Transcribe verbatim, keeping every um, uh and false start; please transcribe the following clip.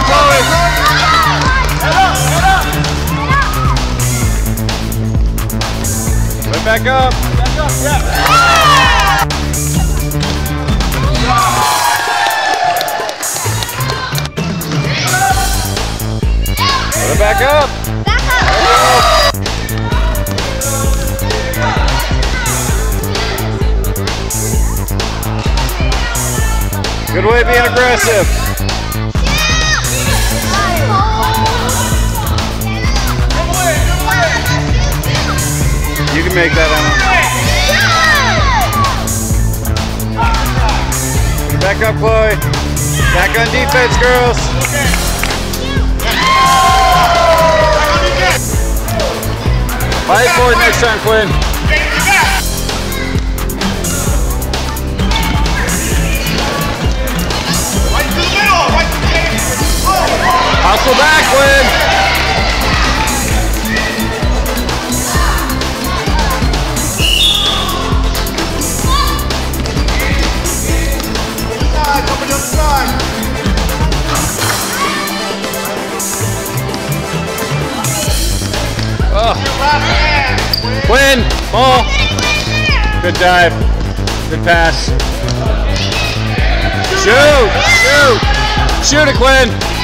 Chloe. Put it back up. Back up, yeah. Put it back up. Back up. Good way being aggressive. You can make that, Emma. Put it back up, Chloe. Back on defense, girls. Fight for it next time, Quinn. Hustle back, Quinn. Oh. Quinn, ball. Good dive. Good pass. Shoot! Shoot! Shoot it, Quinn!